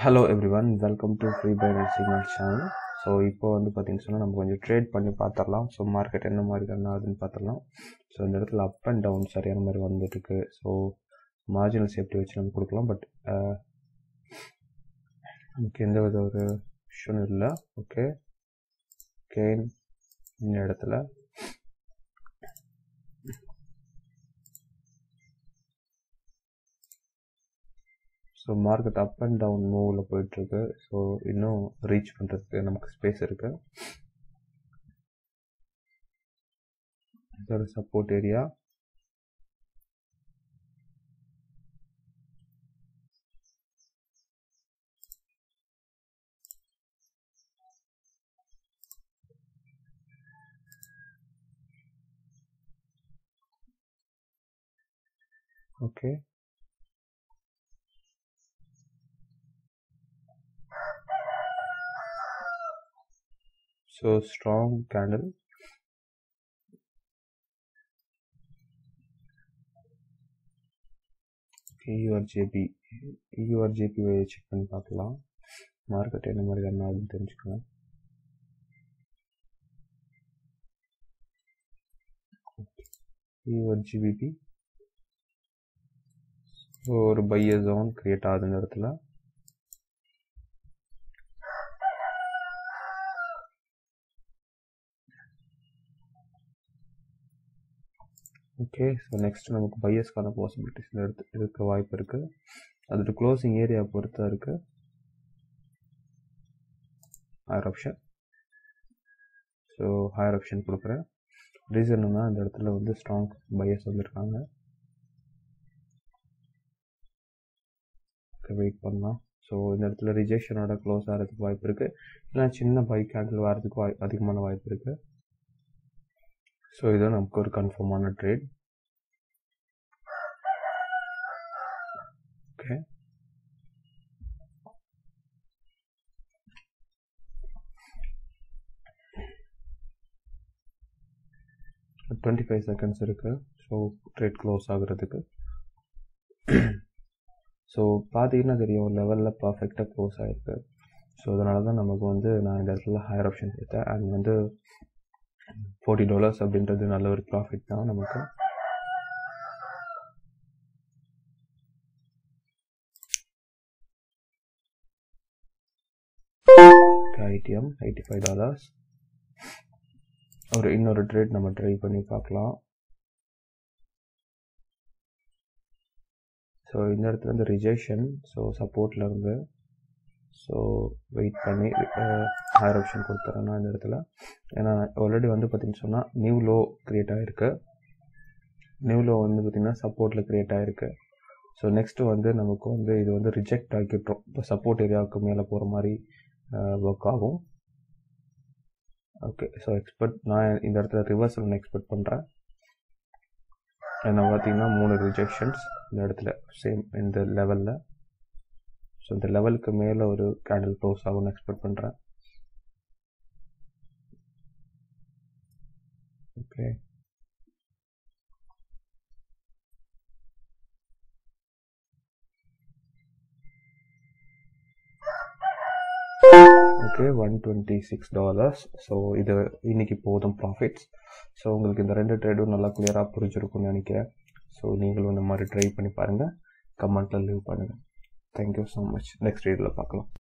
Hello everyone, welcome to Free Buy Signal channel. So இப்போ வந்து பாத்தீங்கன்னா சொன்னா நம்ம கொஞ்சம் ட்ரேட் பண்ணி பார்த்தறலாம். சோ மார்க்கெட் என்ன மாதிரி ரன் ஆகுதுன்னு பார்த்தறலாம். சோ இந்த இடத்துல அப் அண்ட் டவுன் சரியான மாதிரி வந்துட்டு இருக்கு. சோ மார்ஜினல் சேஃப்டி வச்சு நம்ம கொடுக்கலாம். பட் நமக்கு எந்த வித ஒரு இஷ்யூ இல்லை. ஓகே, கெயின் இந்த இடத்துல so market up and down மூவில் போயிட்டுருக்கு. ஸோ இன்னும் ரீச் பண்ணுறதுக்கு நமக்கு ஸ்பேஸ் இருக்கு. இது ஒரு support area. Okay, so strong candle. EURJP check பண்ணி பார்க்கலாம். மார்க்கெட் என்ன மாதிரி ரன் ஆகுதுன்னு தெரிஞ்சுக்கலாம். EURJP ஒரு பையர் ஜோன் கிரியேட் ஆகுது இந்த இடத்துல. ஓகே, ஸோ நெக்ஸ்ட் நமக்கு பையர்ஸ்க்கான பாசிபிலிட்டிஸ் இருக்க வாய்ப்பு இருக்கு. அதோட க்ளோசிங் ஏரியா பொறுத்தா இருக்கு. Higher option, so higher option கொடுக்குறேன். ரீசன் என்னன்னா இந்த இடத்துல வந்து ஸ்ட்ராங் பையர்ஸ் வந்திருக்காங்க. வெயிட் பண்ணலாம். ஸோ இந்த இடத்துல ரிஜெக்ஷனோட க்ளோஸ் ஆகிறதுக்கு வாய்ப்பு இருக்கு. இல்லைனா சின்ன பை கேண்டில் வரதுக்கு அதிகமான வாய்ப்பு இருக்கு. ஸோ இதுதான் நமக்கு ஒரு கன்ஃபார்மான ட்ரேட். ஓகே, டுவெண்ட்டி 25 செகண்ட்ஸ் இருக்கு. ஸோ ட்ரேட் க்ளோஸ் ஆகுறதுக்கு. ஸோ பார்த்தீங்கன்னா தெரியும் லெவலில் பர்ஃபெக்டாக க்ளோஸ் ஆகிருக்கு. ஸோ அதனால தான் நமக்கு வந்து நான் இந்த இடத்துல ஹையர் ஆப்ஷன் எடுத்தேன். அண்ட் வந்து $40 அப்படின்றது நல்ல ஒரு ப்ராஃபிட் தான் நமக்கு. ஐடிஎம் $85. இன்னொரு ட்ரேட் நம்ம ட்ரை பண்ணி பார்க்கலாம். ஸோ இந்த இடத்துல இந்த ரிஜெக்ஷன், ஸோ சப்போர்ட்ல இருந்து ஸோ வெயிட் பண்ணி ஹையர் ஆப்ஷன் கொடுத்துறேன் நான் இந்த இடத்துல. ஏன்னா ஆல்ரெடி வந்து பார்த்தீங்கன்னு சொன்னால் நியூ லோ கிரியேட் ஆகிருக்கு. நியூ லோ வந்து பார்த்தீங்கன்னா சப்போர்ட்டில் கிரியேட் ஆகிருக்கு. ஸோ நெக்ஸ்ட்டு வந்து நமக்கு வந்து இது வந்து ரிஜெக்ட் ஆகிட்டோம். இப்போ சப்போர்ட் ஏரியாவுக்கு மேலே போகிற மாதிரி ஒர்க் ஆகும். ஓகே, ஸோ நான் இந்த இடத்துல ரிவர்சல் ஒன்று எக்ஸ்பெக்ட் பண்ணுறேன். ஏன்னா பார்த்தீங்கன்னா 3 ரிஜெக்ஷன்ஸ் இந்த இடத்துல சேம் இந்த லெவலில். ஸோ இந்த லெவலுக்கு மேலே ஒரு கேண்டில் க்ளோஸ் ஆகும்னு எக்ஸ்பெக்ட் பண்ணுறேன். Okay, okay, $126. ஸோ இது இன்னைக்கு போதும் ப்ராஃபிட்ஸ். ஸோ உங்களுக்கு இந்த 2 ட்ரேடும் நல்லா கிளியராக புரிஞ்சிருக்கும்னு நினைக்கிறேன். ஸோ நீங்களும் இந்த மாதிரி ட்ரை பண்ணி பாருங்கள். கமெண்ட்டில் லீவ் பண்ணுங்கள். Thank you so much. நெக்ஸ்ட் வீடியோவில் பார்க்கலாம்.